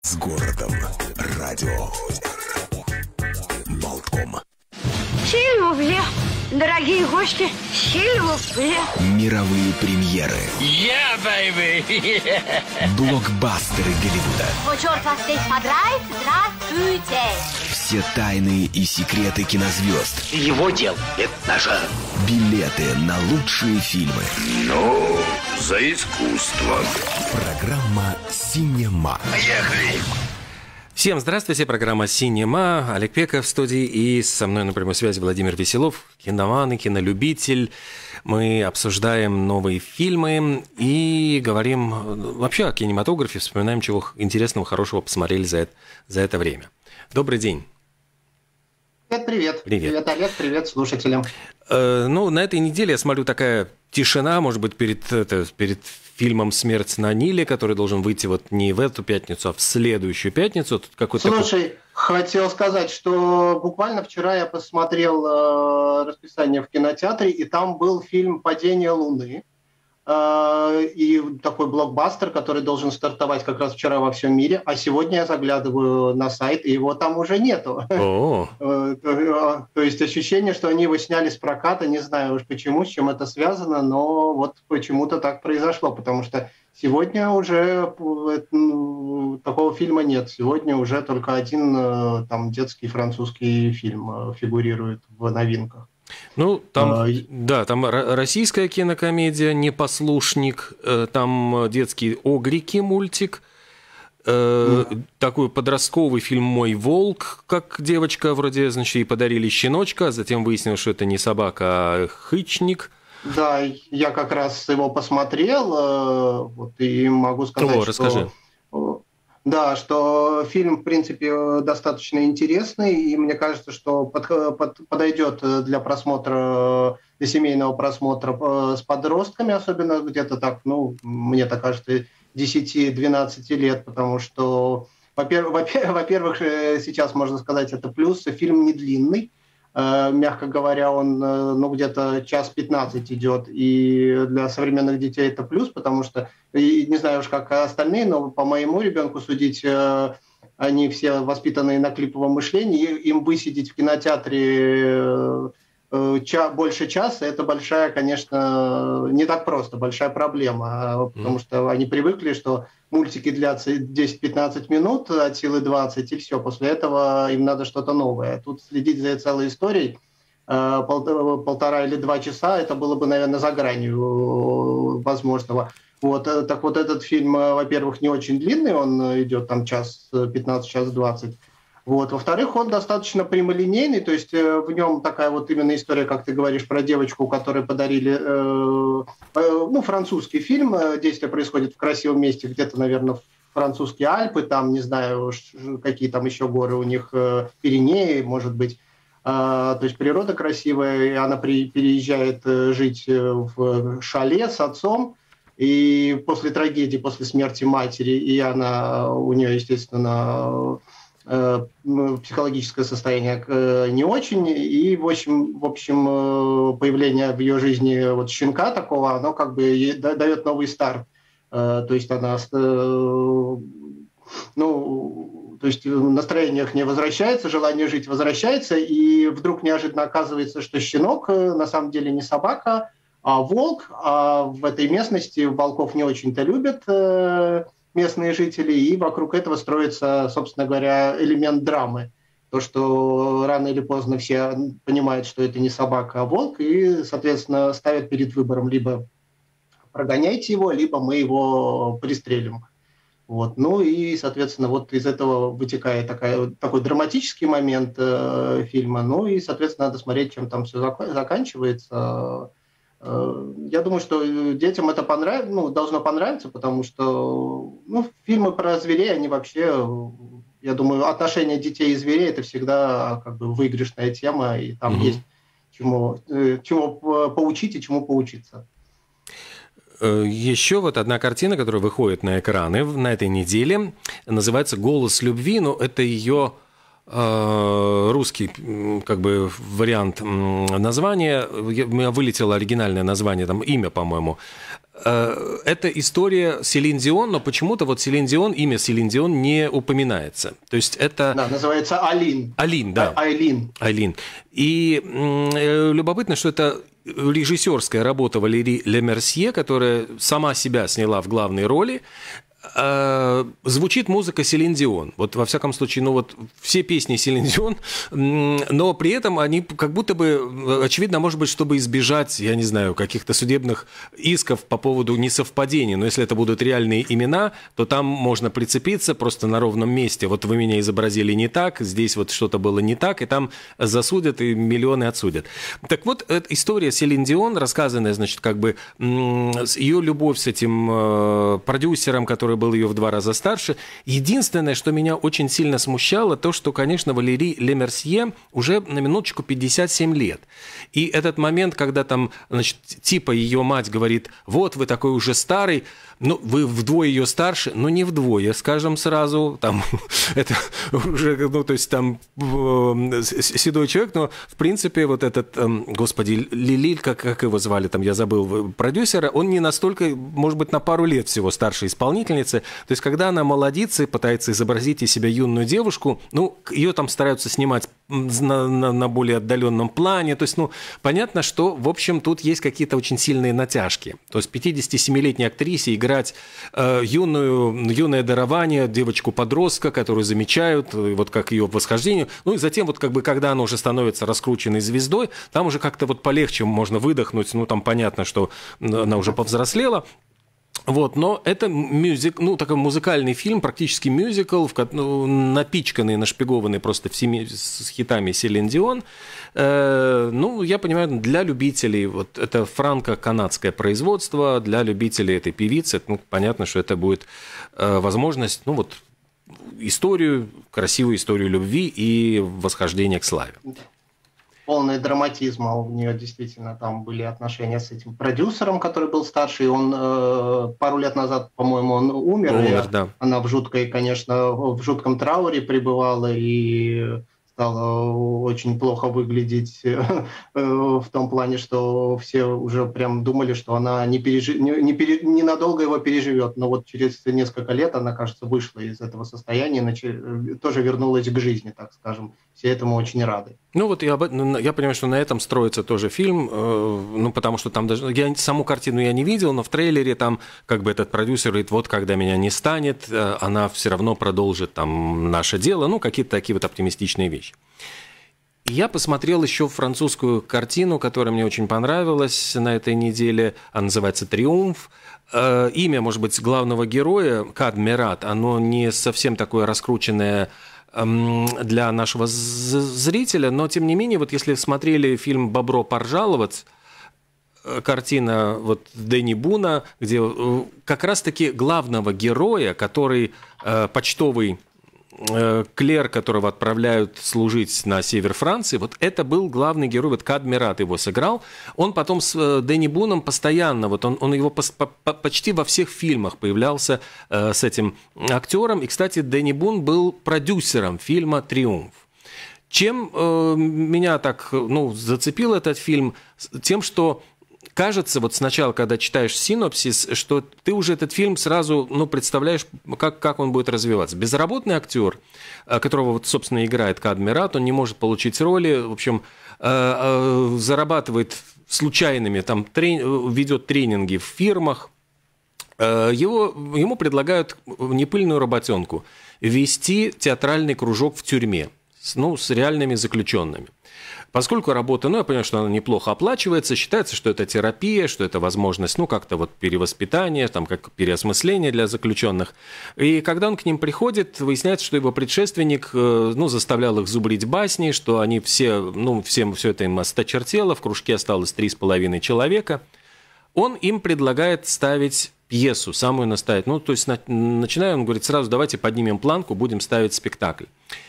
С городом. Радио. Болтком. Сильвупле. Дорогие гости, сильвупле. Мировые премьеры. Yeah, baby! Блокбастеры Голливуда. О, черт вас здесь подрает. Здравствуйте. Все тайны и секреты кинозвезд. Его дел, это наше. Билеты на лучшие фильмы. Ну, за искусство. Программа «Синема». Поехали! Всем здравствуйте, программа «Синема». Олег Пеков в студии и со мной на прямой связи Владимир Веселов, киноман и кинолюбитель. Мы обсуждаем новые фильмы и говорим вообще о кинематографе, вспоминаем, чего интересного, хорошего посмотрели за это время. Добрый день. Привет. Привет, Олег, привет слушателям. Ну, на этой неделе, я смотрю, такая тишина, может быть, перед фильмом «Смерть на Ниле», который должен выйти вот не в эту пятницу, а в следующую пятницу. Тут какой-то Слушай, хотел сказать, что буквально вчера я посмотрел расписание в кинотеатре, и там был фильм «Падение Луны». И такой блокбастер, который должен стартовать как раз вчера во всем мире, а сегодня я заглядываю на сайт, и его там уже нету. То есть ощущение, что они его сняли с проката, не знаю уж почему, с чем это связано, но вот почему-то так произошло, потому что сегодня уже такого фильма нет. Сегодня уже только один там детский французский фильм фигурирует в новинках. Ну, там, да, там российская кинокомедия «Непослушник», там детский «Огрики» мультик, такой подростковый фильм «Мой волк», как девочка вроде, значит, ей подарили щеночка, а затем выяснилось, что это не собака, а хычник. Да, я как раз его посмотрел, вот, и могу сказать, расскажи. Да, что фильм, в принципе, достаточно интересный, и мне кажется, что подойдет для просмотра, для семейного просмотра с подростками, особенно где-то так, ну, мне так кажется, 10-12 лет, потому что, во-первых, сейчас можно сказать, это плюс, фильм не длинный, мягко говоря, он где-то 1:15 идет, и для современных детей это плюс, потому что, не знаю уж как остальные, но по моему ребенку судить, они все воспитанные на клиповом мышлении, им высидеть в кинотеатре больше часа, это большая, конечно, не так просто, большая проблема, потому что они привыкли, что мультики длятся 10-15 минут, от силы 20, и все, после этого им надо что-то новое. Тут следить за целой историей 1,5 или 2 часа, это было бы, наверное, за гранью возможного. Вот, так вот этот фильм, во-первых, не очень длинный, он идет там 1:15, 1:20. Вот. Во-вторых, он достаточно прямолинейный, то есть в нем такая вот именно история, как ты говоришь, про девочку, которой подарили французский фильм. Действие происходит в красивом месте, где-то, наверное, французские Альпы, там, не знаю, какие там еще горы у них, Пиренеи, может быть. То есть природа красивая, и она переезжает жить в шале с отцом. И после трагедии, после смерти матери, у нее, естественно, психологическое состояние не очень, и в общем появление в ее жизни вот щенка такого, оно как бы ей дает новый старт, то есть она, то есть настроение к ней возвращается, желание жить возвращается, и вдруг неожиданно оказывается, что щенок на самом деле не собака, а волк, а в этой местности волков не очень-то любят местные жители, и вокруг этого строится, собственно говоря, элемент драмы. То, что рано или поздно все понимают, что это не собака, а волк, и, соответственно, ставят перед выбором: либо прогоняйте его, либо мы его пристрелим. Вот. Ну и, соответственно, вот из этого вытекает такой драматический момент фильма. Ну и, соответственно, надо смотреть, чем там все заканчивается. Я думаю, что детям это должно понравиться, потому что фильмы про зверей, они вообще, я думаю, отношения детей и зверей — это всегда как бы выигрышная тема, и там есть чему поучить и чему поучиться. Еще вот одна картина, которая выходит на экраны на этой неделе, называется «Голос любви», но это ее русский как бы вариант названия. У меня вылетело оригинальное название, там имя, по-моему. Это история Селин Дион, но почему-то вот Селин Дион, имя Селин Дион не упоминается. То есть это... Да, называется Алин. Алин, да. Айлин. И любопытно, что это режиссерская работа Валерии Лемерсье, которая сама себя сняла в главной роли. Звучит музыка Селин Дион. Вот во всяком случае, ну вот все песни Селин Дион, но при этом они как будто бы, очевидно, может быть, чтобы избежать, я не знаю, каких-то судебных исков по поводу несовпадений. Но если это будут реальные имена, то там можно прицепиться просто на ровном месте. Вот вы меня изобразили не так, здесь вот что-то было не так, и там засудят, и миллионы отсудят. Так вот, эта история Селин Дион, рассказанная, значит, как бы ее любовь с этим продюсером, который был ее в 2 раза старше. Единственное, что меня очень сильно смущало, то, что, конечно, Валерии Лемерсье уже на минуточку 57 лет. И этот момент, когда там, значит, типа ее мать говорит, вот вы такой уже старый, ну, вы вдвое ее старше, но не вдвое, скажем сразу, там, это уже, ну, то есть там седой человек, но, в принципе, вот этот, господи, Лилиль, как его звали, там, я забыл, продюсера, он не настолько, может быть, на пару лет всего старше исполнительницы. То есть, когда она молодится и пытается изобразить из себя юную девушку, ну, ее там стараются снимать на более отдаленном плане. То есть, ну, понятно, что, в общем, тут есть какие-то очень сильные натяжки. То есть, 57-летней актрисе играть юное дарование, девочку-подростка, которую замечают, вот как ее восхождение. Ну, и затем, вот как бы, когда она уже становится раскрученной звездой, там уже как-то вот полегче можно выдохнуть. Ну, там понятно, что она уже повзрослела. Вот, но это такой музыкальный фильм, практически мюзикл, напичканный, нашпигованный просто с хитами Селин Дион. Ну, я понимаю, для любителей, вот это франко-канадское производство, для любителей этой певицы, ну, понятно, что это будет возможность, ну, вот, красивую историю любви и восхождения к славе. Полный драматизма. У нее действительно там были отношения с этим продюсером, который был старше, и он пару лет назад, по-моему, он умер, да. Она в жутком трауре пребывала и стала очень плохо выглядеть в том плане, что все уже прям думали, что она ненадолго его переживет. Но вот через несколько лет она, кажется, вышла из этого состояния, тоже вернулась к жизни, так скажем. Все этому очень рады. Ну вот я понимаю, что на этом строится тоже фильм, ну потому что там даже... саму картину я не видел, но в трейлере там как бы этот продюсер говорит, вот когда меня не станет, она все равно продолжит там наше дело, ну какие-то такие вот оптимистичные вещи. Я посмотрел еще французскую картину, которая мне очень понравилась на этой неделе. Она называется «Триумф». Имя, может быть, главного героя, Кад Мерат, оно не совсем такое раскрученное для нашего зрителя, но, тем не менее, вот если смотрели фильм «Бобро поржаловать», картина вот Дэнни Буна, где как раз-таки главного героя, который почтовый клерк, которого отправляют служить на север Франции, вот это был главный герой, вот Кад Мерат его сыграл. Он потом с Дэнни Буном постоянно, вот он его почти во всех фильмах появлялся с этим актером. И, кстати, Дэнни Бун был продюсером фильма «Триумф». Чем меня так зацепил этот фильм? Тем, что кажется, вот сначала, когда читаешь синопсис, что ты уже этот фильм сразу представляешь, как он будет развиваться. Безработный актер, которого, вот, собственно, играет Кад Мерат, он не может получить роли, в общем, зарабатывает случайными, там, ведет тренинги в фирмах. Ему предлагают непыльную работенку – вести театральный кружок в тюрьме, с реальными заключенными. Поскольку работа, я понимаю, что она неплохо оплачивается, считается, что это терапия, что это возможность, как-то вот перевоспитание, там, как переосмысление для заключенных. И когда он к ним приходит, выясняется, что его предшественник, заставлял их зубрить басни, что они всем все это им осточертело, в кружке осталось 3,5 человека. Он им предлагает ставить пьесу, самую настоять. То есть, начиная, он говорит, сразу давайте поднимем планку, будем ставить спектакль.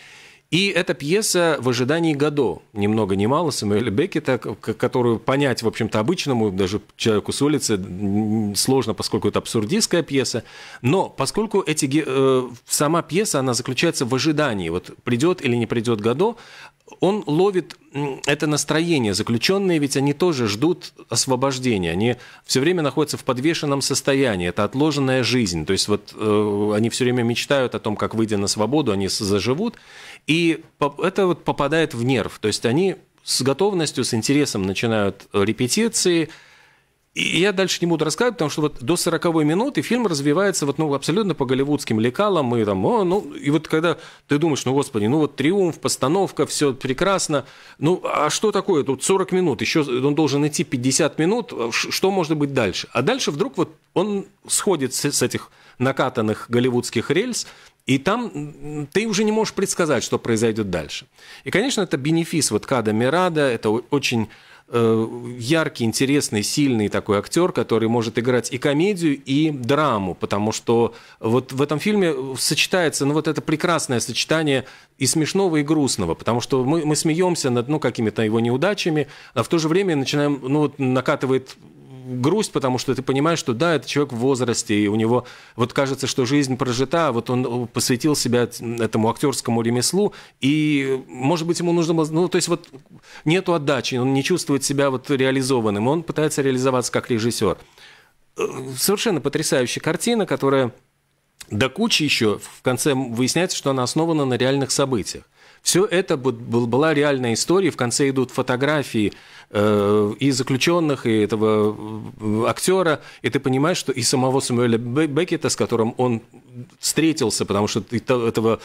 И эта пьеса «В ожидании Годо», ни много ни мало, Сэмюэля Беккета, которую понять, в общем-то, обычному, даже человеку с улицы сложно, поскольку это абсурдистская пьеса. Но поскольку сама пьеса, она заключается в ожидании, вот придет или не придет Годо, он ловит это настроение. Заключенные ведь они тоже ждут освобождения. Они все время находятся в подвешенном состоянии. Это отложенная жизнь. То есть вот они все время мечтают о том, как, выйдя на свободу, они заживут. И это вот попадает в нерв. То есть они с готовностью, с интересом начинают репетиции. И я дальше не буду рассказывать, потому что вот до 40-й минуты фильм развивается вот, абсолютно по голливудским лекалам. И, и вот когда ты думаешь, господи, вот триумф, постановка, все прекрасно. А что такое? Тут 40 минут, еще он должен идти 50 минут. Что может быть дальше? А дальше вдруг вот он сходит с этих накатанных голливудских рельс, и там ты уже не можешь предсказать, что произойдет дальше. И, конечно, это бенефис Када Мерада, это очень яркий, интересный, сильный такой актер, который может играть и комедию, и драму, потому что вот в этом фильме сочетается, вот это прекрасное сочетание и смешного, и грустного, потому что мы смеемся над, какими-то его неудачами, а в то же время начинаем, накатывает грусть, потому что ты понимаешь, что да, это человек в возрасте, и у него кажется, что жизнь прожита, он посвятил себя этому актерскому ремеслу, и, может быть, ему нужно было, то есть нету отдачи, он не чувствует себя реализованным, он пытается реализоваться как режиссер. Совершенно потрясающая картина, которая до кучи еще в конце выясняется, что она основана на реальных событиях. Все это была реальная история, в конце идут фотографии и заключенных, и этого актера, и ты понимаешь, что и самого Сэмюэля Беккета, с которым он встретился, потому что этого,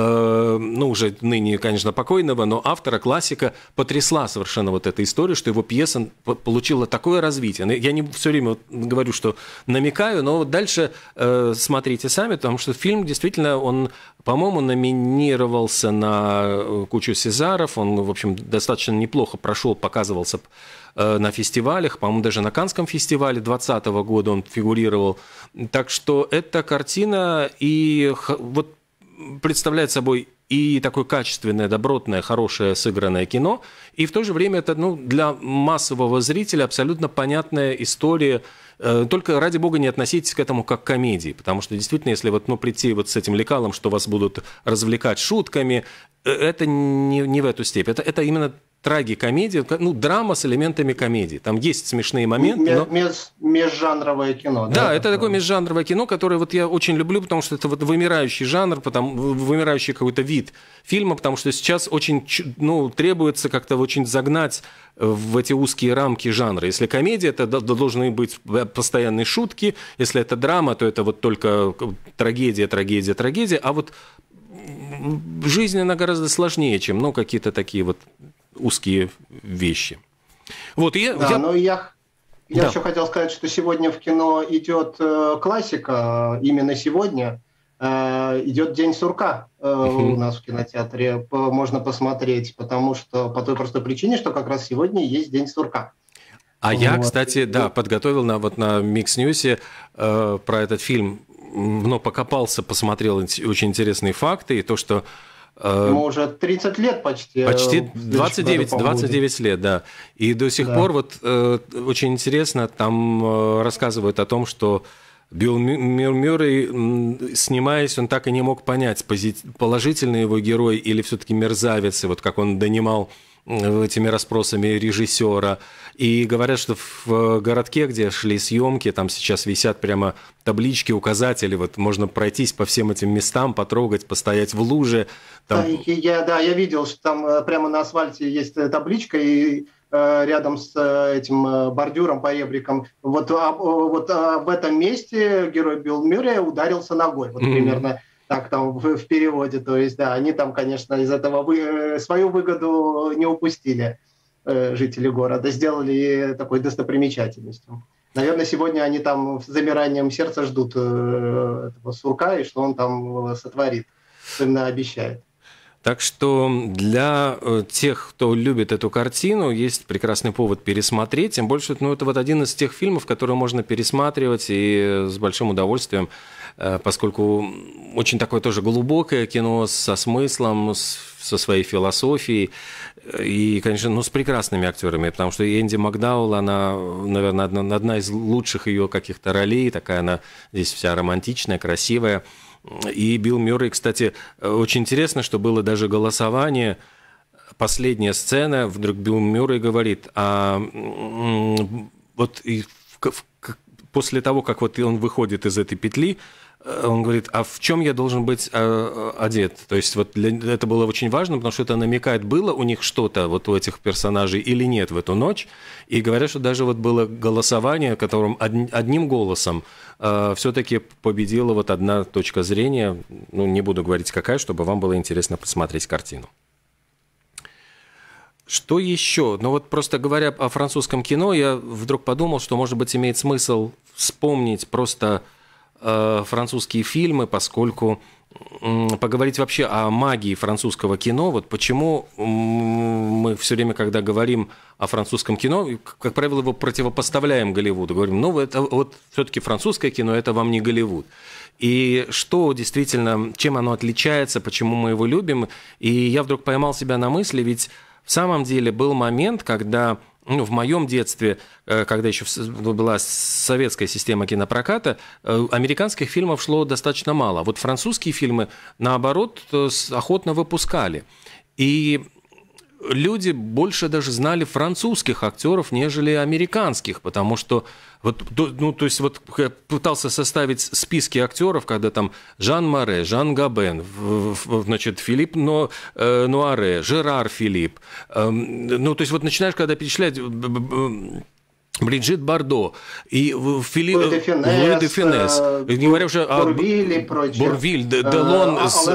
уже ныне, конечно, покойного, но автора, классика, потрясла совершенно эта история, что его пьеса получила такое развитие. Я не все время говорю, что намекаю, но дальше смотрите сами, потому что фильм действительно, он, по-моему, номинировался на кучу Сезаров, он, в общем, достаточно неплохо прошел, показывался на фестивалях, по-моему, даже на Каннском фестивале 2020 года он фигурировал. Так что эта картина и представляет собой и такое качественное, добротное, хорошее сыгранное кино, и в то же время это для массового зрителя абсолютно понятная история. Только, ради бога, не относитесь к этому как к комедии, потому что действительно, если прийти с этим лекалом, что вас будут развлекать шутками, это не в эту степень. Это именно трагикомедия, драма с элементами комедии. Там есть смешные моменты. Межжанровое кино. Да, это такое межжанровое кино, которое я очень люблю, потому что это вымирающий жанр, вымирающий какой-то вид фильма, потому что сейчас очень требуется как-то очень загнать в эти узкие рамки жанра. Если комедия, это должны быть постоянные шутки. Если это драма, то это только трагедия, а жизнь, она гораздо сложнее, чем какие-то такие узкие вещи. Я еще хотел сказать, что сегодня в кино идет классика, именно сегодня идет День сурка у нас в кинотеатре, можно посмотреть, потому что по той простой причине, что как раз сегодня есть День сурка. Я, кстати, подготовил на Mix News про этот фильм, покопался, посмотрел очень интересные факты, и то, что ему уже 30 лет почти. Почти 29 лет, да. И до сих пор очень интересно, там рассказывают о том, что Билл Мюррей, снимаясь, он так и не мог понять, положительный его герой или все-таки мерзавец, и как он донимал этими расспросами режиссера. И говорят, что в городке, где шли съемки, там сейчас висят прямо таблички, указатели, можно пройтись по всем этим местам, потрогать, постоять в луже. Там... Я видел, что там прямо на асфальте есть табличка, и рядом с этим бордюром по ребрикам, в этом месте герой Билл Мюррей ударился ногой, примерно так там в переводе. То есть, они там, конечно, из этого свою выгоду не упустили, жители города, сделали такой достопримечательностью. Наверное, сегодня они там с замиранием сердца ждут этого сурка, и что он там сотворит, что именно обещает. Так что для тех, кто любит эту картину, есть прекрасный повод пересмотреть. Тем больше, это вот один из тех фильмов, которые можно пересматривать и с большим удовольствием, поскольку очень такое тоже глубокое кино со смыслом, со своей философией и, конечно, с прекрасными актерами, потому что Энди Макдауэлл, она, наверное, одна из лучших ее каких-то ролей, такая она здесь вся романтичная, красивая. И Билл Мюррей, кстати, очень интересно, что было даже голосование, последняя сцена, вдруг Билл Мюррей говорит, после того, как вот он выходит из этой петли, он говорит, а в чем я должен быть одет? То есть вот это было очень важно, потому что это намекает, было у них что-то вот у этих персонажей или нет в эту ночь. И говорят, что даже вот было голосование, в котором одним голосом все-таки победила вот одна точка зрения. Не буду говорить какая, чтобы вам было интересно посмотреть картину. Что еще? Вот просто говоря о французском кино, я вдруг подумал, что, может быть, имеет смысл вспомнить просто французские фильмы, поскольку поговорить вообще о магии французского кино. Вот почему мы все время, когда говорим о французском кино, как правило, его противопоставляем Голливуду. Говорим, это вот все-таки французское кино, это вам не Голливуд. И что действительно, чем оно отличается, почему мы его любим. И я вдруг поймал себя на мысли, ведь в самом деле был момент, когда в моем детстве, когда еще была советская система кинопроката, американских фильмов шло достаточно мало. Вот французские фильмы, наоборот, охотно выпускали. И люди больше даже знали французских актеров, нежели американских, потому что я пытался составить списки актеров, когда там Жан Море, Жан Габен, Филипп Нуаре, Жерар Филипп. Начинаешь, когда перечислять Бриджит Бардо и Луи де Фюнес, не говоря уже о Бурвиль и прочее. Бурвиль, Делон,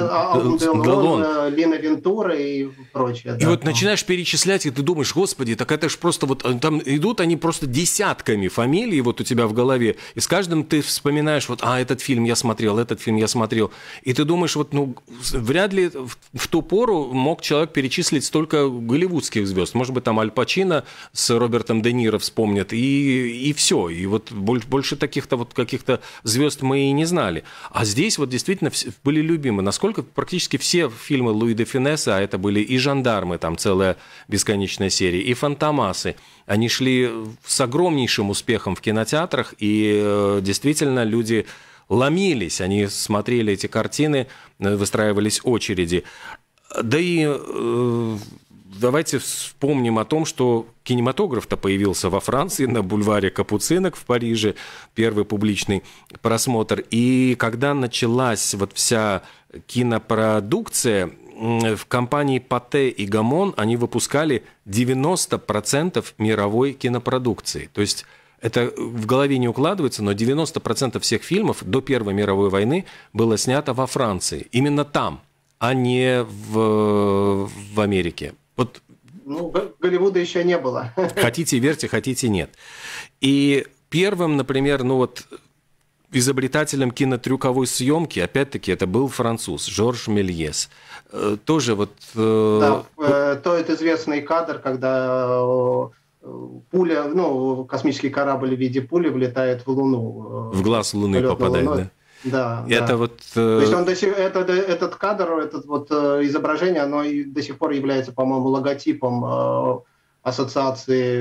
Лина Вентура и прочее. И вот начинаешь перечислять, и ты думаешь, господи, так это же просто там идут они просто десятками фамилий вот у тебя в голове, и с каждым ты вспоминаешь, этот фильм я смотрел, этот фильм я смотрел, и ты думаешь, вряд ли в ту пору мог человек перечислить столько голливудских звезд. Может быть, там Аль Пачино с Робертом Де Ниро вспомнят, и все. И вот больше таких-то каких-то звезд мы и не знали. А здесь действительно были любимы. Насколько практически все фильмы Луи де Фюнеса, а это были и «Жандармы», там целая бесконечная серия, и «Фантомасы», они шли с огромнейшим успехом в кинотеатрах, и действительно люди ломились, они смотрели эти картины, выстраивались очереди. Да и давайте вспомним о том, что кинематограф-то появился во Франции, на бульваре Капуцинок в Париже, первый публичный просмотр. И когда началась вся кинопродукция, в компании Патэ и Гамон они выпускали 90% мировой кинопродукции. То есть это в голове не укладывается, но 90% всех фильмов до Первой мировой войны было снято во Франции. Именно там, а не в Америке. Голливуда еще не было. Хотите верьте, хотите нет. И первым, например, изобретателем кинотрюковой съемки, опять-таки, это был француз Жорж Мельес. Тоже тот известный кадр, когда пуля, космический корабль в виде пули влетает в Луну. В глаз Луны попадает, да? Да. Это То есть этот кадр, изображение, оно и до сих пор является, по-моему, логотипом ассоциации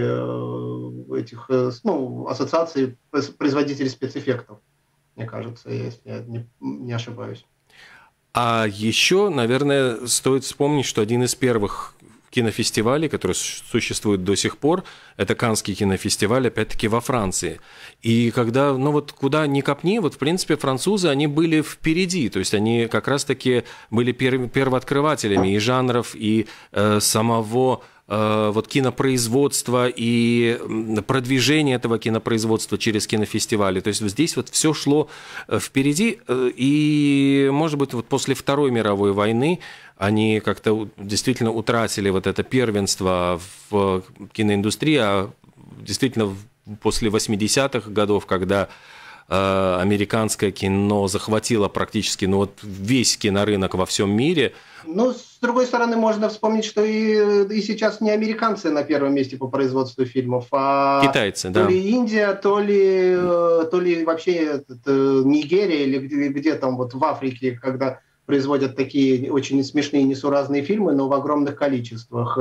ассоциации производителей спецэффектов, мне кажется, если я не ошибаюсь. А еще, наверное, стоит вспомнить, что один из первых кинофестивалей, который существует до сих пор, это Каннский кинофестиваль, опять-таки, во Франции. И когда, куда ни копни, в принципе, французы, они были впереди, то есть они как раз-таки были первооткрывателями и жанров, и самого кинопроизводства и продвижения этого кинопроизводства через кинофестивали. То есть здесь все шло впереди, и, может быть, после Второй мировой войны они как-то действительно утратили это первенство в киноиндустрии, а действительно после 80-х годов, когда американское кино захватило практически вот весь кинорынок во всем мире. Ну, с другой стороны, можно вспомнить, что и сейчас не американцы на первом месте по производству фильмов, а китайцы, да. То ли Индия, то ли вообще Нигерия, или где там вот в Африке, когда производят такие очень смешные, несуразные фильмы, но в огромных количествах.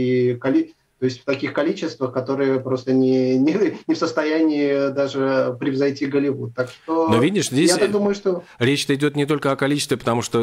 То есть в таких количествах, которые просто не в состоянии даже превзойти Голливуд. Так что но видишь, здесь я думаю, что речь-то идет не только о количестве, потому что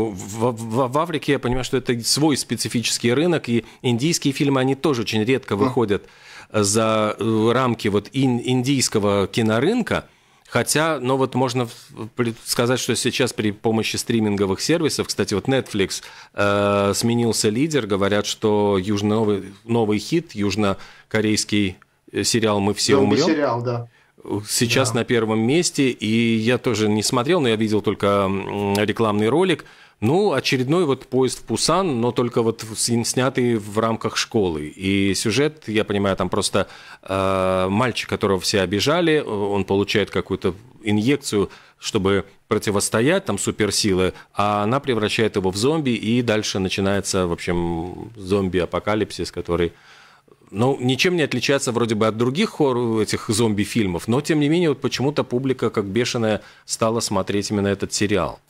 в Африке я понимаю, что это свой специфический рынок, и индийские фильмы, они тоже очень редко выходят за рамки вот индийского кинорынка. Хотя, ну вот можно сказать, что сейчас при помощи стриминговых сервисов, кстати, вот Netflix сменился лидер, говорят, что новый хит, южнокорейский сериал «Мы все умрем». Зомби-сериал, да. Сейчас на первом месте, и я тоже не смотрел, но я видел только рекламный ролик. Ну, очередной вот поезд в Пусан, но только вот снятый в рамках школы. И сюжет, я понимаю, там просто мальчик, которого все обижали, он получает какую-то инъекцию, чтобы противостоять там суперсилы, а она превращает его в зомби, и дальше начинается, в общем, зомби-апокалипсис, который... Ну, ничем не отличается вроде бы от других этих зомби-фильмов, но, тем не менее, вот почему-то публика, как бешеная, стала смотреть именно этот сериал.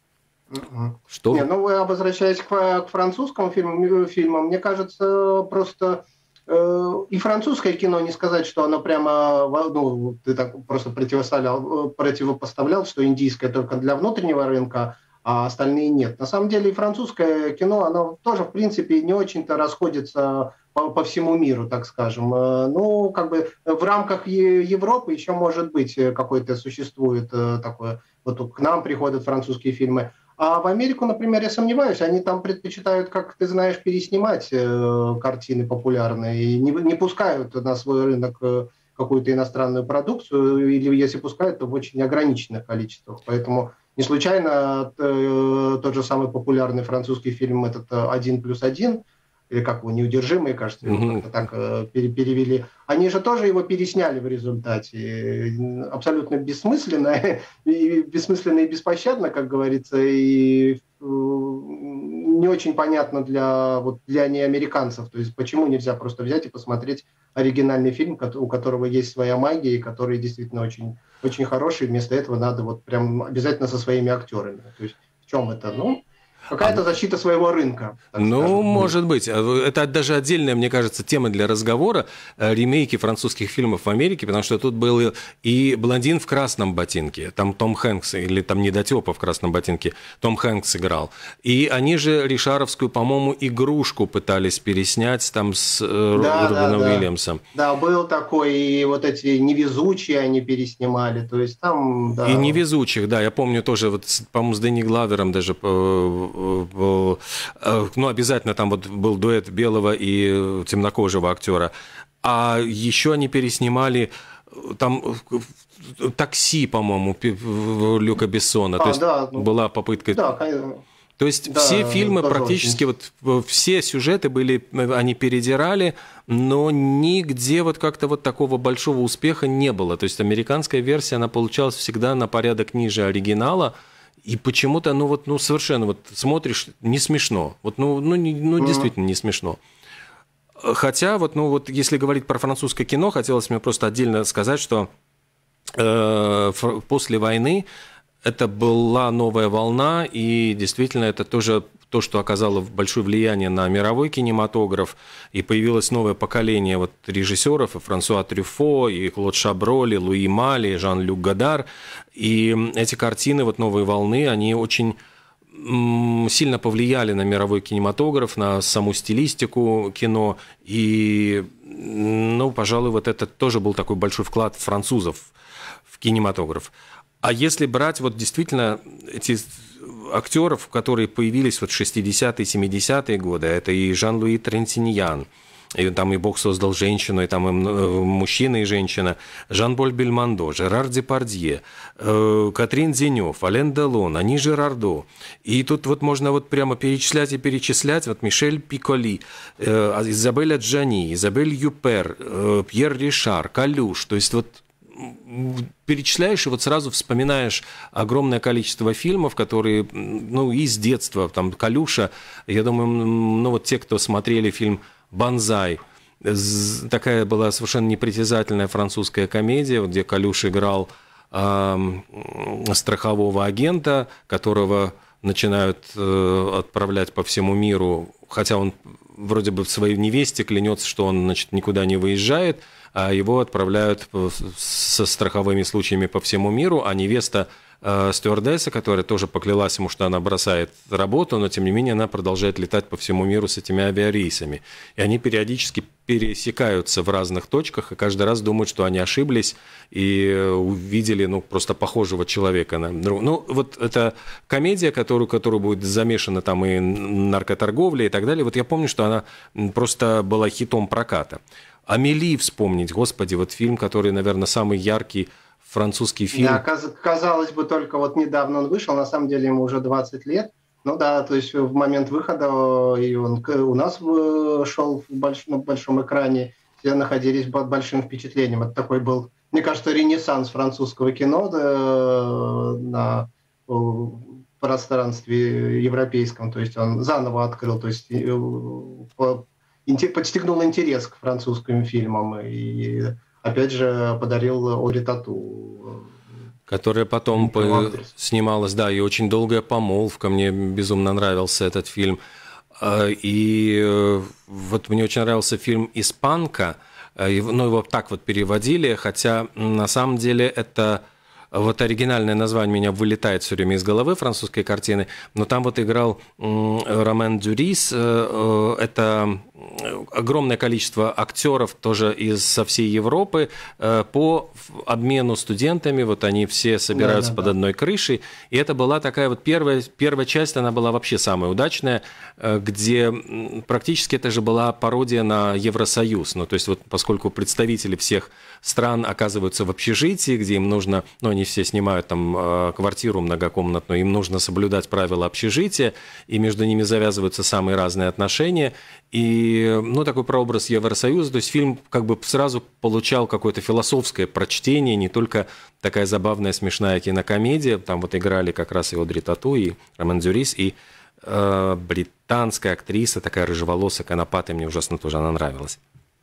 Что? Не, ну, возвращаясь к французскому фильмам, мне кажется, просто и французское кино, не сказать, что оно прямо, ну, ты так просто противопоставлял, что индийское только для внутреннего рынка, а остальные нет. На самом деле и французское кино, оно тоже, в принципе, не очень-то расходится по всему миру, так скажем. Ну, как бы в рамках Европы еще, может быть, какой-то существует такое, вот к нам приходят французские фильмы. А в Америку, например, я сомневаюсь, они там предпочитают, как ты знаешь, переснимать картины популярные и не пускают на свой рынок какую-то иностранную продукцию, или если пускают, то в очень ограниченных количествах. Поэтому не случайно тот же самый популярный французский фильм этот «1+1», или как его, «Неудержимые», кажется, его как-то так перевели. Они же тоже его пересняли в результате. Абсолютно бессмысленно и беспощадно, как говорится, и не очень понятно для неамериканцев. То есть почему нельзя просто взять и посмотреть оригинальный фильм, у которого есть своя магия, и который действительно очень, очень хороший. Вместо этого надо вот прям обязательно со своими актерами. То есть в чем это? Ну, какая-то защита своего рынка. Ну, скажем. Может быть. Это даже отдельная, мне кажется, тема для разговора. Ремейки французских фильмов в Америке, потому что тут был и «Блондин в красном ботинке», там Том Хэнкс, или там «Недотёпа в красном ботинке», Том Хэнкс играл. И они же ришаровскую, по-моему, «Игрушку» пытались переснять там с Робином Уильямсом. Да, был такой, и вот эти «Невезучие» они переснимали, то есть там... Да. И «Невезучих», да, я помню тоже, вот, по-моему, с Дэнни Главером даже... Ну, обязательно там вот был дуэт белого и темнокожего актера. А еще они переснимали там «Такси», по-моему, Люка Бессона. То есть была попытка... Да, конечно. То есть все фильмы практически, вот все сюжеты были, они передирали, но нигде вот как-то вот такого большого успеха не было. То есть американская версия, она получалась всегда на порядок ниже оригинала. И почему-то, совершенно вот смотришь, не смешно. Вот, действительно не смешно. Хотя, если говорить про французское кино, хотелось мне просто отдельно сказать, что после войны это была новая волна, и действительно это тоже то, что оказало большое влияние на мировой кинематограф, и появилось новое поколение вот режиссеров, и Франсуа Трюфо, и Клод Шаброль, и Луи Малли, и Жан-Люк Годар. И эти картины вот новой волны, они очень сильно повлияли на мировой кинематограф, на саму стилистику кино. И, пожалуй, вот это тоже был такой большой вклад французов в кинематограф. А если брать вот действительно эти актеров, которые появились вот в 60-е, 70-е годы, это и Жан-Луи Трентиньян, и там и Бог создал женщину, и там и мужчина, и женщина, Жан-Поль Бельмондо, Жерар Депардье, Катрин Денёв, Ален Делон, Ани Жирардо. И тут вот можно вот прямо перечислять и перечислять. Вот Мишель Пиколи, Изабель Аджани, Изабель Юпер, Пьер Ришар, Калюш. То есть вот перечисляешь и вот сразу вспоминаешь огромное количество фильмов, которые, ну, из детства, там, «Калюша», я думаю, ну, вот те, кто смотрели фильм «Банзай», такая была совершенно непритязательная французская комедия, где Калюша играл страхового агента, которого начинают отправлять по всему миру, хотя он вроде бы в своей невесте клянется, что он, значит, никуда не выезжает, а его отправляют со страховыми случаями по всему миру, а невеста стюардесса, которая тоже поклялась ему, что она бросает работу, но тем не менее она продолжает летать по всему миру с этими авиарейсами. И они периодически пересекаются в разных точках, и каждый раз думают, что они ошиблись и увидели, ну, просто похожего человека на друга. Ну, вот эта комедия, которая будет замешана там и наркоторговля и так далее, вот я помню, что она просто была хитом проката. «Амели» вспомнить, господи, вот фильм, который, наверное, самый яркий французский фильм. Да, казалось бы, только вот недавно он вышел, на самом деле ему уже 20 лет. Ну да, то есть в момент выхода и он у нас шел на большом экране, все находились под большим впечатлением. Это такой был, мне кажется, ренессанс французского кино на пространстве европейском. То есть он заново открыл, то есть подстегнул интерес к французским фильмам и опять же подарил Одри Тату. Которая потом снималась, да, и «Очень долгая помолвка», мне безумно нравился этот фильм. И вот мне очень нравился фильм «Испанка», но его так вот переводили, хотя на самом деле это... Вот оригинальное название у меня вылетает все время из головы, французской картины, но там вот играл Ромен Дюрис, это огромное количество актеров тоже со всей Европы по обмену студентами, вот они все собираются под одной крышей, и это была такая вот первая часть, она была вообще самая удачная, где практически это же была пародия на Евросоюз, ну то есть вот поскольку представители всех стран оказываются в общежитии, где им нужно, ну они все снимают там квартиру многокомнатную, им нужно соблюдать правила общежития, и между ними завязываются самые разные отношения. И, ну, такой прообраз Евросоюза, то есть фильм как бы сразу получал какое-то философское прочтение, не только такая забавная, смешная кинокомедия, там вот играли как раз и Одри Тату, и Ромен Дюрис, и британская актриса, такая рыжеволосая, конопатая, мне ужасно тоже она нравилась.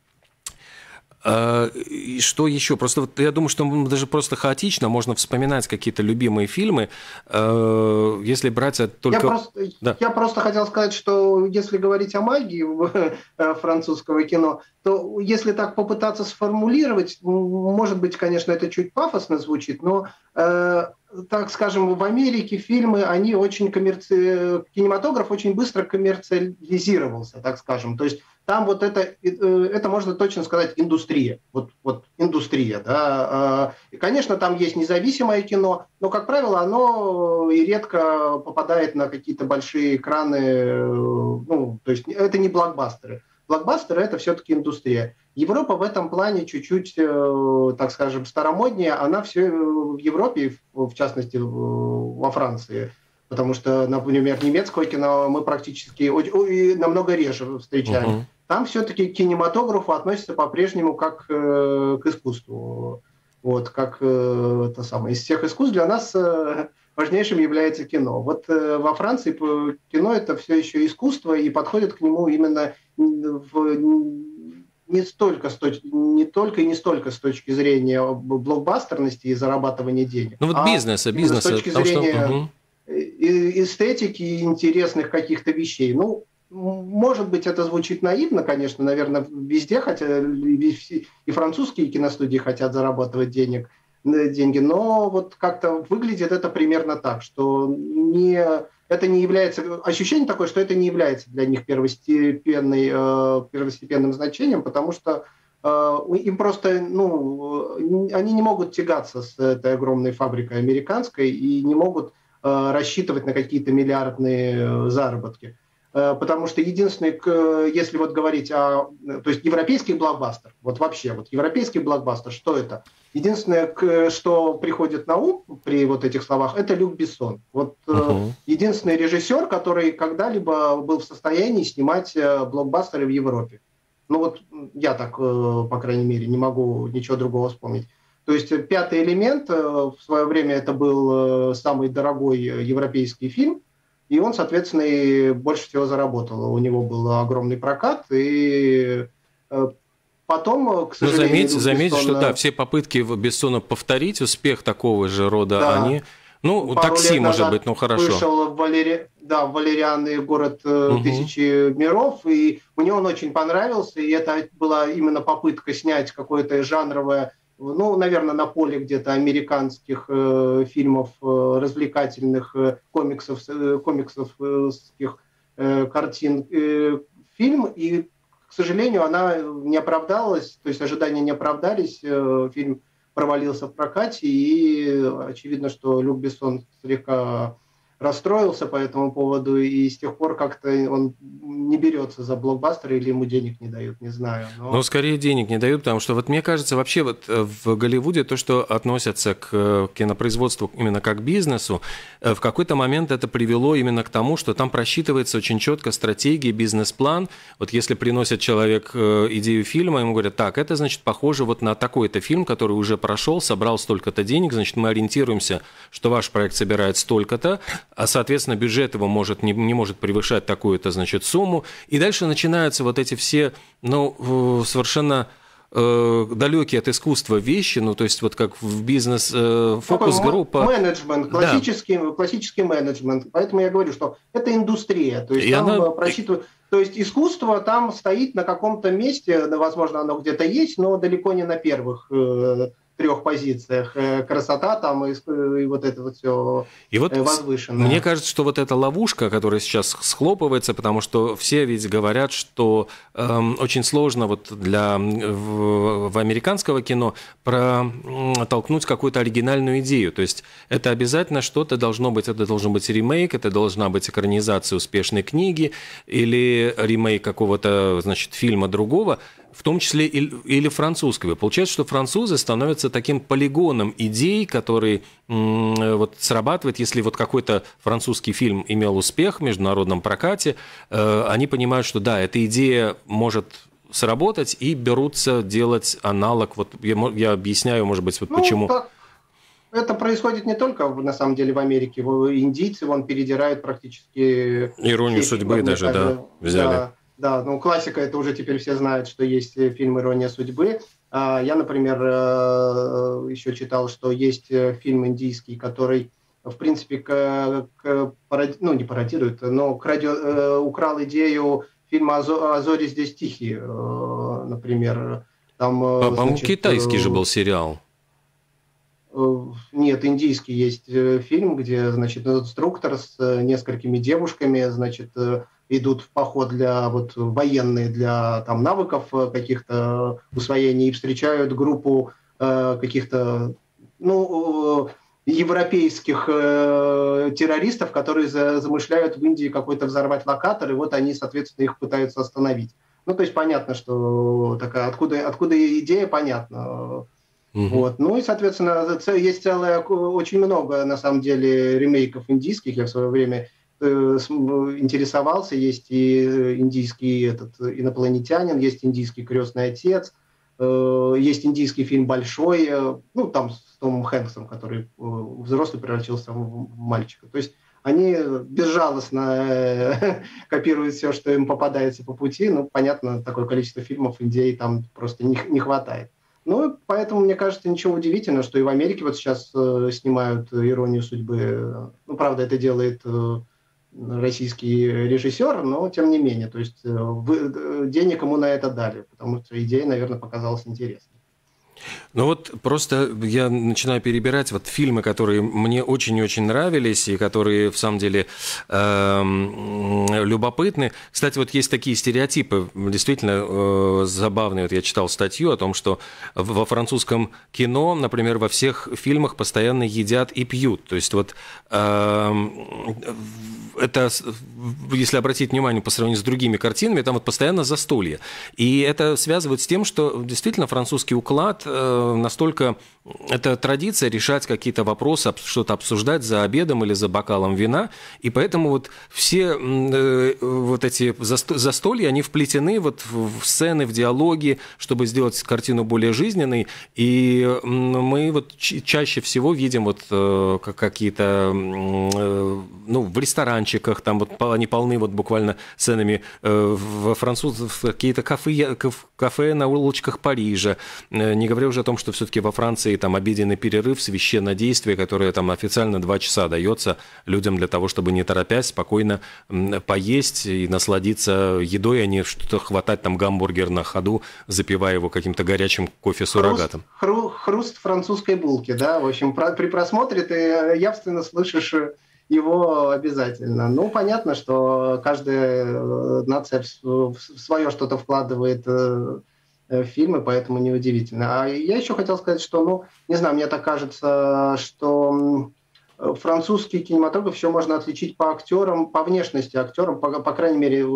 И что еще? Просто вот я думаю, что даже просто хаотично можно вспоминать какие-то любимые фильмы, если брать только... Я просто хотел сказать, что если говорить о магии французского кино, то если так попытаться сформулировать, может быть, конечно, это чуть пафосно звучит, но, так скажем, в Америке фильмы, они очень кинематограф очень быстро коммерциализировался, так скажем. То есть там вот это можно точно сказать индустрия. Вот индустрия, да. И, конечно, там есть независимое кино, но, как правило, оно и редко попадает на какие-то большие экраны. Ну, то есть это не блокбастеры. Блокбастеры – это все-таки индустрия. Европа в этом плане чуть-чуть, так скажем, старомоднее. Она все в Европе, в частности, во Франции. Потому что, например, немецкое кино мы практически намного реже встречаем. Там все-таки к кинематографу относятся по-прежнему как к искусству. Вот, как это самое. Из всех искусств для нас важнейшим является кино. Вот во Франции кино – это все еще искусство, и подходит к нему именно не только и не столько с точки зрения блокбастерности и зарабатывания денег. Ну вот бизнеса. С точки зрения эстетики и интересных каких-то вещей. Ну, может быть, это звучит наивно, конечно, наверное, везде, хотя и французские киностудии хотят зарабатывать деньги, но вот как-то выглядит это примерно так, что это не является, ощущение такое, что это не является для них первостепенным значением, потому что им просто, они не могут тягаться с этой огромной фабрикой американской и не могут рассчитывать на какие-то миллиардные заработки. Потому что единственный, если вот говорить то есть европейский блокбастер, вот вообще, вот европейский блокбастер, что это? Единственное, что приходит на ум при вот этих словах, это Люк Бессон. Вот единственный режиссер, который когда-либо был в состоянии снимать блокбастеры в Европе. Ну вот я так, по крайней мере, не могу ничего другого вспомнить. То есть «Пятый элемент» в свое время это был самый дорогой европейский фильм, и он, соответственно, и больше всего заработал. У него был огромный прокат, и потом, к сожалению... Но заметь, что да, все попытки Бессона повторить успех такого же рода, да, они... Ну, «Такси», может быть, ну хорошо. Вышел «Валериан и город тысячи миров», и мне он очень понравился, и это была именно попытка снять какое-то жанровое, ну, наверное, на поле где-то американских фильмов, развлекательных, комиксовских картин, фильм, и, к сожалению, она не оправдалась, то есть ожидания не оправдались, фильм провалился в прокате, и очевидно, что Люк Бессон слегка расстроился по этому поводу, и с тех пор как-то он не берется за блокбастеры или ему денег не дают, не знаю. Но скорее денег не дают, потому что вот мне кажется, вообще вот в Голливуде то, что относятся к кинопроизводству именно как к бизнесу, в какой-то момент это привело именно к тому, что там просчитывается очень четко стратегия, бизнес-план. Вот если приносит человек идею фильма, ему говорят, так, это значит похоже вот на такой-то фильм, который уже прошел, собрал столько-то денег, значит мы ориентируемся, что ваш проект собирает столько-то, а, соответственно, бюджет его не может превышать такую-то, значит, сумму. И дальше начинаются вот эти все, ну, совершенно далекие от искусства вещи, ну, то есть вот как в бизнес фокус-группа. Менеджмент, классический менеджмент. Поэтому я говорю, что это индустрия. То есть там просчитывают... То есть искусство там стоит на каком-то месте, возможно, оно где-то есть, но далеко не на первых 3 позициях. Красота там и вот это вот все возвышенное. Мне кажется, что вот эта ловушка, которая сейчас схлопывается, потому что все ведь говорят, что очень сложно вот в американского кино протолкнуть какую-то оригинальную идею. То есть это обязательно что-то должно быть, это должен быть ремейк, это должна быть экранизация успешной книги или ремейк какого-то, значит, фильма другого, в том числе или французского. Получается, что французы становятся таким полигоном идей, который вот срабатывает, если вот какой-то французский фильм имел успех в международном прокате, они понимают, что да, эта идея может сработать, и берутся делать аналог. Вот я объясняю, может быть, вот почему. Это происходит не только, на самом деле, в Америке. Индийцы передирают практически... «Иронию судьбы» даже, да, взяли. Да, ну классика, это уже теперь все знают, что есть фильм «Ирония судьбы». Я, например, еще читал, что есть фильм индийский, который, в принципе, не пародирует, но украл идею фильма «А зори здесь тихие», например. По-моему, китайский же был сериал. Нет, индийский есть фильм, где, значит, инструктор с несколькими девушками, значит, идут в поход военные для там навыков каких-то усвоений и встречают группу каких-то европейских террористов, которые замышляют в Индии какой-то взорвать локатор, и вот они, соответственно, их пытаются остановить. Ну, то есть понятно, что такая, откуда идея, понятно. Вот. Ну и, соответственно, есть очень много, на самом деле, ремейков индийских. Я в свое время интересовался. Есть и индийский инопланетянин, есть индийский «Крестный отец», есть индийский фильм «Большой», там с Томом Хэнксом, который взрослый превратился в мальчика. То есть они безжалостно копируют все, что им попадается по пути. Ну, понятно, такое количество фильмов Индии там просто не хватает. Ну, поэтому, мне кажется, ничего удивительного, что и в Америке вот сейчас снимают «Иронию судьбы». Ну, правда, это делает российский режиссер, но тем не менее. То есть денег ему на это дали, потому что идея, наверное, показалась интересной. Ну вот просто я начинаю перебирать вот фильмы, которые мне очень и очень нравились, и которые, в самом деле, любопытны. Кстати, вот есть такие стереотипы, действительно забавные. Вот я читал статью о том, что во французском кино, например, во всех фильмах постоянно едят и пьют. То есть вот это, если обратить внимание по сравнению с другими картинами, там вот постоянно застолье. И это связывает с тем, что действительно французский уклад настолько... Это традиция решать какие-то вопросы, что-то обсуждать за обедом или за бокалом вина, и поэтому вот все вот эти застолья, они вплетены вот в сцены, в диалоги, чтобы сделать картину более жизненной, и мы вот чаще всего видим вот какие-то, ну, в ресторанчиках, там вот они полны вот буквально сценами во французов, какие-то кафе на улочках Парижа, не говоря уже о том, что все-таки во Франции там обеденный перерыв, священное действие, которое там официально 2 часа дается людям для того, чтобы не торопясь спокойно поесть и насладиться едой, а не что-то хватать там гамбургер на ходу, запивая его каким-то горячим кофе-суррогатом. Хруст французской булки, да, в общем, при просмотре ты явственно слышишь его обязательно. Ну, понятно, что каждая нация в свое что-то вкладывает фильмы, поэтому неудивительно. А я еще хотел сказать, что, ну, не знаю, мне так кажется, что французский кинематограф еще можно отличить по актерам, по внешности актерам, по крайней мере,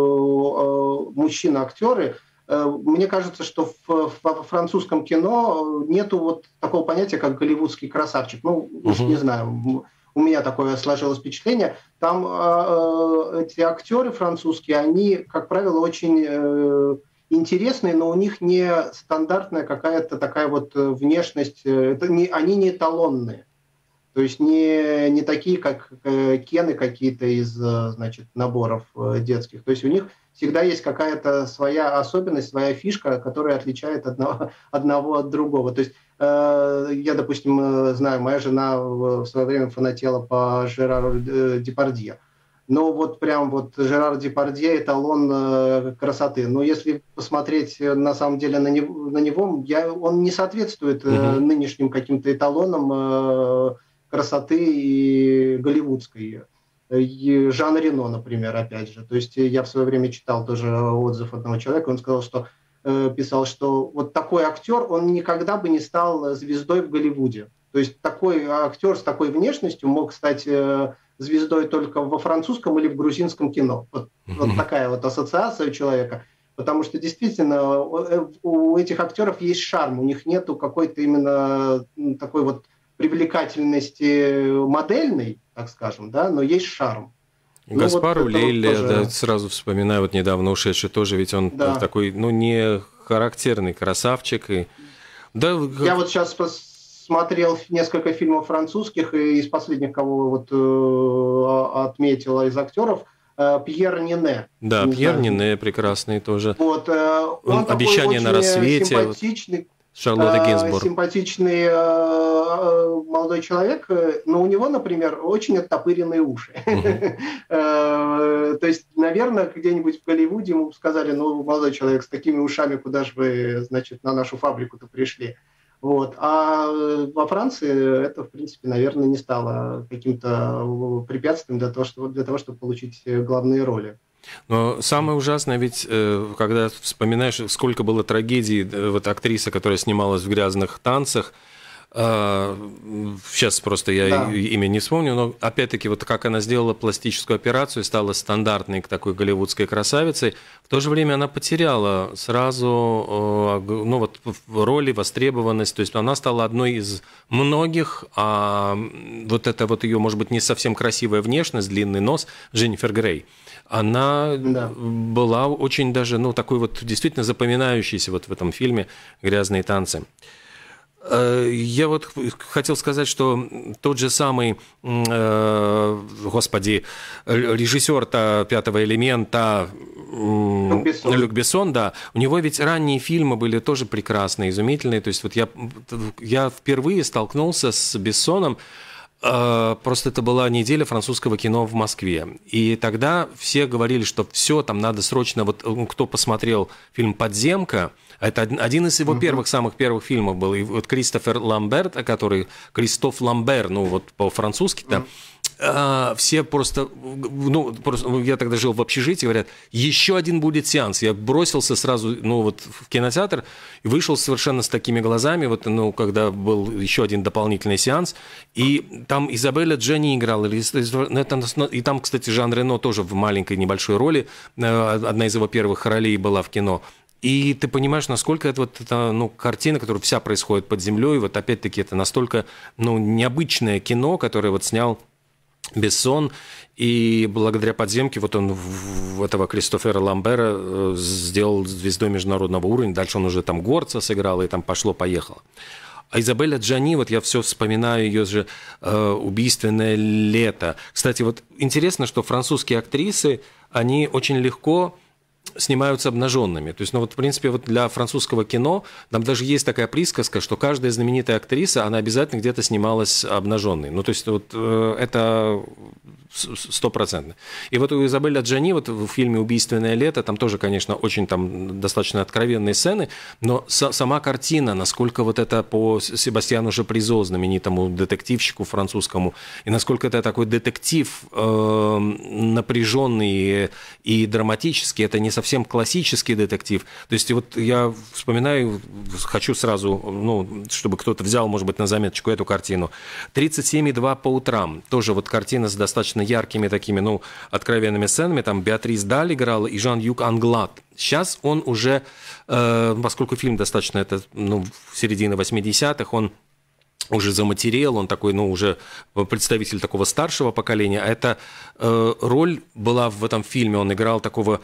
мужчины-актеры. Мне кажется, что в французском кино нету вот такого понятия, как голливудский красавчик. Ну, не знаю, у меня такое сложилось впечатление. Там эти актеры французские, они, как правило, очень интересные, но у них не стандартная какая-то такая вот внешность, они не эталонные. То есть не такие, как Кены какие-то из, значит, наборов детских. То есть у них всегда есть какая-то своя особенность, своя фишка, которая отличает одного от другого. То есть я, допустим, знаю, моя жена в свое время фанатела по Жерару Депардье. Но вот прям вот Жерар Депардье эталон красоты. Но если посмотреть на самом деле на него он не соответствует нынешним каким-то эталонам красоты и голливудской. И Жан Рено, например, опять же. То есть я в свое время читал тоже отзыв одного человека, он сказал, что писал, что вот такой актер, он никогда бы не стал звездой в Голливуде. То есть такой актер с такой внешностью мог стать звездой только во французском или в грузинском кино. Вот такая вот ассоциация у человека. Потому что действительно у этих актеров есть шарм, у них нету какой-то именно такой вот привлекательности модельной, так скажем, да, но есть шарм. Гаспар Улель, вот тоже... да, сразу вспоминаю, вот недавно ушедший тоже, ведь он такой, ну, не характерный красавчик. И... Да... Я вот сейчас смотрел несколько фильмов французских, и из последних, кого вот отметила из актеров, Пьер Нине. Да, Пьер Нине прекрасный тоже. Вот, он «Обещание на рассвете». Симпатичный, Шарлотта Гинзбург. Симпатичный молодой человек, но у него, например, очень оттопыренные уши. То есть, наверное, где-нибудь в Голливуде ему сказали, ну, молодой человек, с такими ушами, куда же вы, значит, на нашу фабрику-то пришли? Вот. А во Франции это, в принципе, наверное, не стало каким-то препятствием для того, чтобы получить главные роли. Но самое ужасное ведь, когда вспоминаешь, сколько было трагедий, вот актриса, которая снималась в «Грязных танцах», сейчас просто я имя не вспомню, но опять-таки вот как она сделала пластическую операцию, стала стандартной такой голливудской красавицей, в то же время она потеряла сразу, ну вот, роли, востребованность, то есть она стала одной из многих, а вот это вот ее, может быть, не совсем красивая внешность, длинный нос, Дженнифер Грей, она была очень даже, ну, такой вот действительно запоминающейся вот в этом фильме «Грязные танцы». Я вот хотел сказать, что тот же самый, режиссер «Пятого элемента» Люк Бессон, да, у него ведь ранние фильмы были тоже прекрасные, изумительные. То есть вот я впервые столкнулся с Бессоном, просто это была неделя французского кино в Москве. И тогда все говорили, что все, там надо срочно... Вот кто посмотрел фильм «Подземка», это один из его самых первых фильмов был. И вот Кристоф Ламбер, ну вот по-французски-то, все просто, я тогда жил в общежитии, говорят, еще один будет сеанс. Я бросился сразу, в кинотеатр и вышел совершенно с такими глазами, когда был еще один дополнительный сеанс, и там Изабелла Джанни играла, и там, кстати, Жан Рено тоже в маленькой небольшой роли, одна из его первых ролей была в кино. И ты понимаешь, насколько это вот это, ну, картина, которая вся происходит под землей. Вот опять-таки это настолько, ну, необычное кино, которое вот снял Бессон, и благодаря «Подземке» вот он этого Кристофера Ламбера сделал звездой международного уровня. Дальше он уже там Горца сыграл, и там пошло-поехало. А Изабель Аджани, вот я все вспоминаю ее же «Убийственное лето». Кстати, вот интересно, что французские актрисы, они очень легко снимаются обнаженными. То есть, ну вот, в принципе, вот для французского кино там даже есть такая присказка, что каждая знаменитая актриса, она обязательно где-то снималась обнаженной. Ну, то есть, вот это 100%. И вот у Изабель Аджани вот в фильме «Убийственное лето» там тоже, конечно, очень там достаточно откровенные сцены, но сама картина, насколько вот это по Себастьяну Жапризо, знаменитому детективщику французскому, и насколько это такой детектив напряженный и драматический, это не совсем классический детектив. То есть вот я вспоминаю, хочу сразу, ну, чтобы кто-то взял, может быть, на заметочку эту картину. «37,2 по утрам». Тоже вот картина с достаточно яркими такими, ну, откровенными сценами. Там Беатрис Даль играла и Жан-Юг Англад. Сейчас он уже, поскольку фильм достаточно, это, ну, середина 80-х, он уже заматерел, он такой, ну, уже представитель такого старшего поколения. А эта роль была в этом фильме, он играл такого,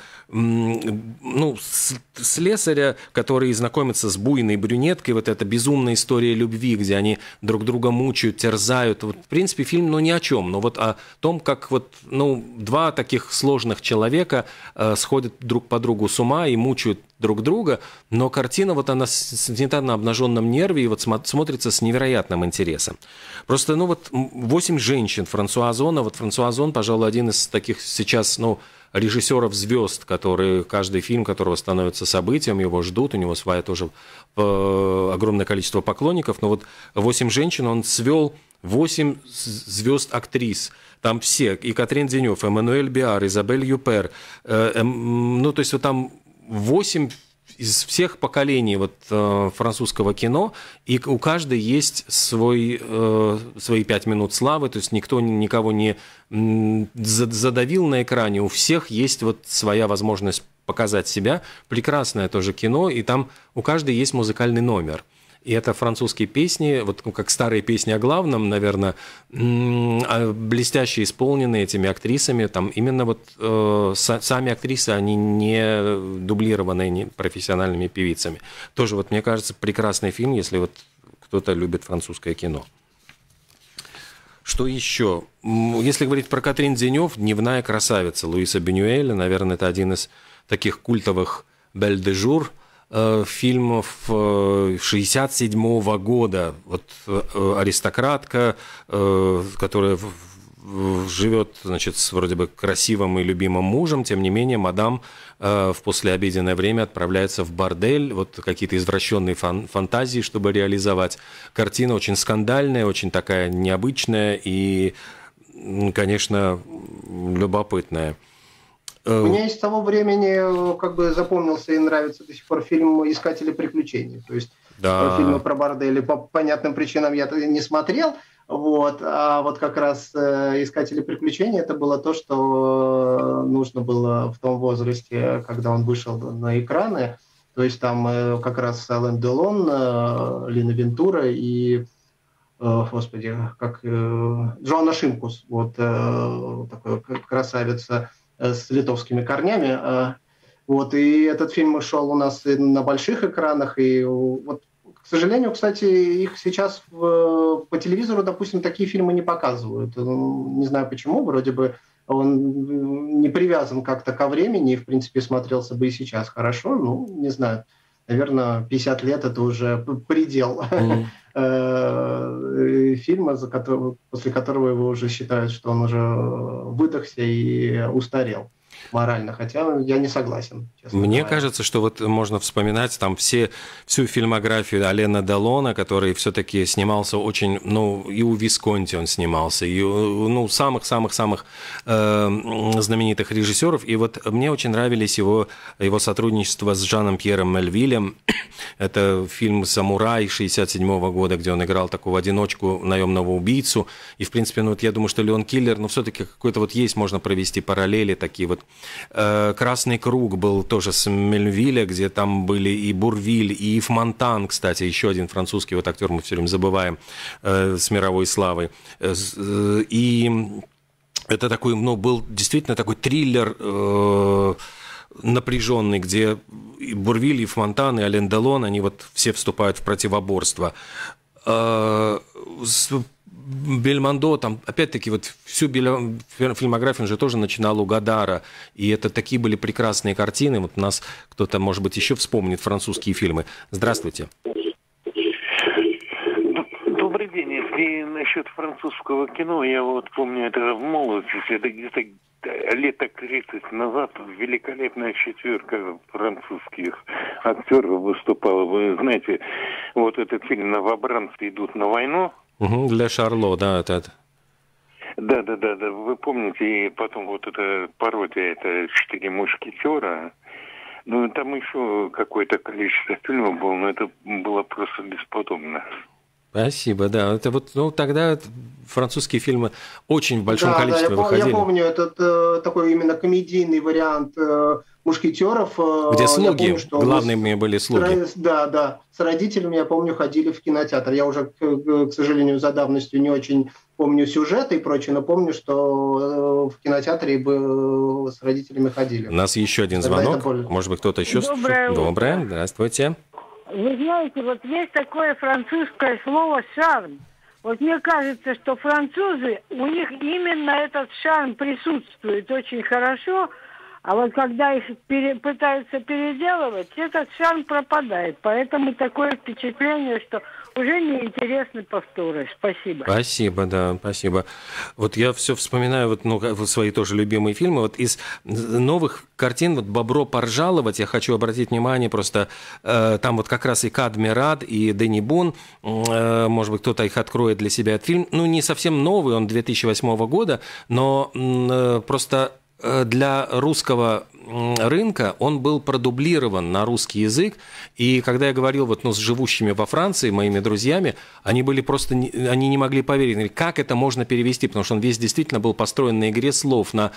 ну, слесаря, который знакомится с буйной брюнеткой, вот эта безумная история любви, где они друг друга мучают, терзают. Вот, в принципе, фильм, ну, ни о чем, но вот о том, как вот, ну, два таких сложных человека сходят друг по другу с ума и мучают друг друга, но картина, вот она снята на обнаженном нерве и вот смотрится с невероятным интересом. Просто, ну, вот 8 женщин Франсуа Озона, вот Франсуа Озон, пожалуй, один из таких сейчас, ну, режиссеров звезд, которые, каждый фильм которого становится событием, его ждут, у него своя тоже огромное количество поклонников, но вот 8 женщин, он свел 8 звезд актрис. Там все, и Катрин Денев, Эммануэль Биар, Изабель Юпер, ну, то есть вот там 8 из всех поколений вот, французского кино, и у каждой есть свои 5 минут славы, то есть никто никого не задавил на экране, у всех есть вот своя возможность показать себя. Прекрасное тоже кино, и там у каждой есть музыкальный номер. И это французские песни, вот как старые песни о главном, наверное, блестяще исполнены этими актрисами. Там именно вот сами актрисы, они не дублированные не профессиональными певицами. Тоже вот, мне кажется, прекрасный фильм, если вот кто-то любит французское кино. Что еще? Если говорить про Катрин Денев, «Дневная красавица» Луиса Бюнюэля, наверное, это один из таких культовых «Бель де жур», фильмов 1967 года. Вот аристократка, которая живет, значит, с вроде бы красивым и любимым мужем, тем не менее, мадам в послеобеденное время отправляется в бордель, вот какие-то извращенные фантазии, чтобы реализовать. Картина очень скандальная, очень такая необычная и, конечно, любопытная. Мне из того времени как бы запомнился и нравится до сих пор фильм «Искатели приключений». То есть да. Фильмы про бордели по понятным причинам я не смотрел. Вот, а вот как раз «Искатели приключений» это было то, что нужно было в том возрасте, когда он вышел на экраны. То есть там как раз Ален Делон, Лина Вентура и, господи, как Джоанна Шимкус, вот такой красавица с литовскими корнями. Вот, и этот фильм шел у нас и на больших экранах. И вот, к сожалению, кстати, их сейчас по телевизору, допустим, такие фильмы не показывают. Не знаю почему, вроде бы он не привязан как-то ко времени, и, в принципе, смотрелся бы и сейчас хорошо. Ну, не знаю, наверное, 50 лет – это уже предел фильма, после которого его уже считают, что он уже выдохся и устарел морально, хотя я не согласен. Мне кажется, что вот можно вспоминать там всю фильмографию Алена Делона, который все-таки снимался очень, ну, и у Висконти он снимался, и у самых-самых-самых знаменитых режиссеров, и вот мне очень нравились его сотрудничество с Жаном Пьером Мельвилем. Это фильм «Самурай» 1967 года, где он играл такого одиночку, наемного убийцу, и, в принципе, ну, вот я думаю, что Леон Киллер, но все-таки какой-то вот есть, можно провести параллели такие вот «Красный круг» был тоже с Мельвиля, где там были и Бурвиль, и Ив Монтан, кстати, еще один французский вот актер, мы все время забываем, с мировой славой. И это такой, ну, был действительно такой триллер напряженный, где и Бурвиль, и Фонтан, и Ален Делон, они вот все вступают в противоборство. С Бельмондо, там, опять-таки, вот всю фильмографию он же тоже начинал у Годара, и это такие были прекрасные картины. Вот у нас кто-то, может быть, еще вспомнит французские фильмы. Здравствуйте. Добрый день. Если насчет французского кино, я вот помню, это в молодости, это где-то лет 30 назад великолепная четверка французских актеров выступала. Вы знаете, вот этот фильм «Новобранцы идут на войну». Для Шарло, да, это. Да. Вы помните, и потом вот эта пародия, это «Четыре мушкетера». Ну, там еще какое-то количество фильмов было, но это было просто бесподобно. Спасибо, да. Это вот, ну, тогда французские фильмы очень в большом количестве выходили. Я помню, этот такой именно комедийный вариант «Мушкетеров». Где слуги, помню, что главными были слуги. Да. С родителями, я помню, ходили в кинотеатр. Я уже, к сожалению, за давностью не очень помню сюжеты и прочее, но помню, что в кинотеатре с родителями ходили. У нас еще один звонок. Может быть, кто-то еще... Доброе. Здравствуйте. Вы знаете, вот есть такое французское слово «шарм». Вот мне кажется, что французы, у них именно этот шарм присутствует очень хорошо, а вот когда их пытаются переделывать, этот шарм пропадает. Поэтому такое впечатление, что уже неинтересны повторы. Спасибо. Спасибо, да, спасибо. Вот я все вспоминаю свои тоже любимые фильмы. Вот из новых картин вот «Бобро поржаловать» я хочу обратить внимание, просто там вот как раз и Кад Мерад, и Дэнни Бун, может быть, кто-то их откроет для себя этот фильм. Ну, не совсем новый, он 2008 года, но просто для русского рынка он был продублирован на русский язык, и когда я говорил вот, с живущими во Франции, моими друзьями, они были просто, они не могли поверить, как это можно перевести, потому что он весь действительно был построен на игре слов, на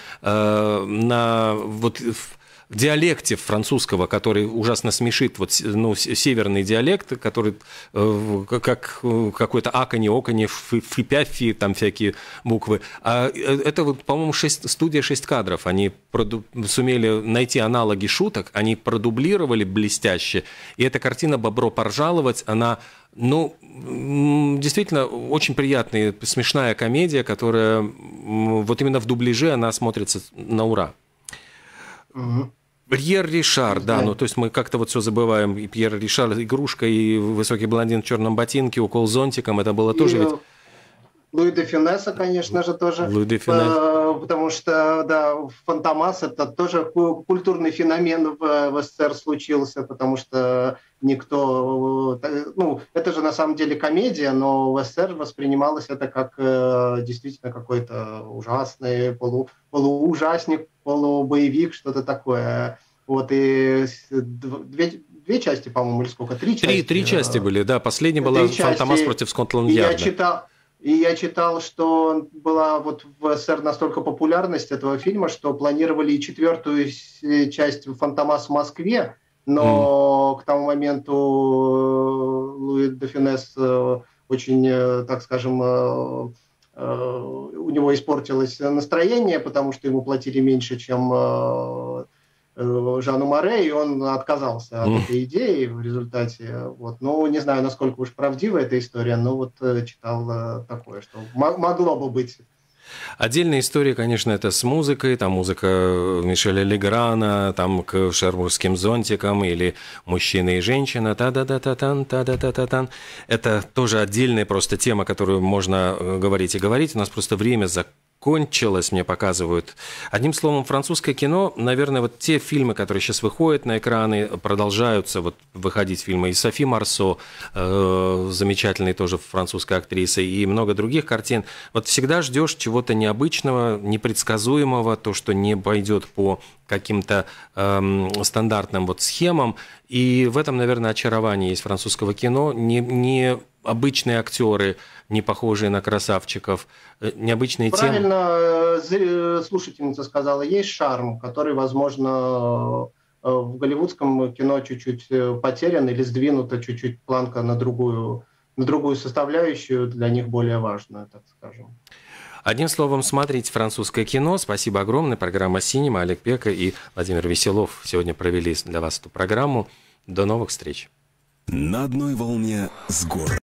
вот в диалекте французского, который ужасно смешит, вот, северный диалект, который как какой-то аканье, фи, там всякие буквы. А это, вот, по-моему, студия 6 кадров. Они сумели найти аналоги шуток, они продублировали блестяще. И эта картина «Бобро поржаловать», она... действительно, очень приятная, смешная комедия, которая вот именно в дубляже она смотрится на ура. Пьер Ришар, да, то есть мы как-то вот все забываем. И Пьер Ришар, «Игрушка», и «Высокий блондин в черном ботинке», «Укол зонтиком», это было тоже ведь... Луи де Фюнеса, конечно же, тоже. Луи де Фюнес. Потому что, да, «Фантомас» — это тоже культурный феномен в СССР случился, потому что никто... это же на самом деле комедия, но в СССР воспринималось это как действительно какой-то ужасный полуужасник, полубоевик, что-то такое. Вот, и две части, по-моему, или сколько? Три части. Три части были, да. Последняя была «Фантомас против Скотланд-Ярда». И я читал, что была вот в СССР настолько популярность этого фильма, что планировали и 4-ю часть «Фантомас» в Москве, но к тому моменту Луи де Фюнес очень, так скажем, у него испортилось настроение, потому что ему платили меньше, чем Жану Море, и он отказался от этой идеи в результате. Вот. Не знаю, насколько уж правдива эта история, но вот читал такое, что могло бы быть. Отдельная история, конечно, это с музыкой. Там музыка Мишеля Леграна, там к «Шербургским зонтикам» или «Мужчина и женщина». Та-да-да-та-тан, та-да-та-та-тан. Это тоже отдельная просто тема, которую можно говорить и говорить. У нас просто время закончилось, мне показывают. Одним словом, французское кино, наверное, вот те фильмы, которые сейчас выходят на экраны, продолжаются вот выходить фильмы. И Софи Марсо, замечательной тоже французской актрисой, и много других картин. Вот всегда ждешь чего-то необычного, непредсказуемого, то, что не пойдет по каким-то стандартным вот схемам. И в этом, наверное, очарование есть французского кино. Не обычные актеры, не похожие на красавчиков, необычные темы. Правильно слушательница сказала, есть шарм, который, возможно, в голливудском кино чуть-чуть потерян или сдвинута чуть-чуть планка на другую составляющую, для них более важную, так скажем. Одним словом, смотрите французское кино. Спасибо огромное. Программа «Синема». Олег Пека и Владимир Веселов сегодня провели для вас эту программу. До новых встреч. На одной волне с городом.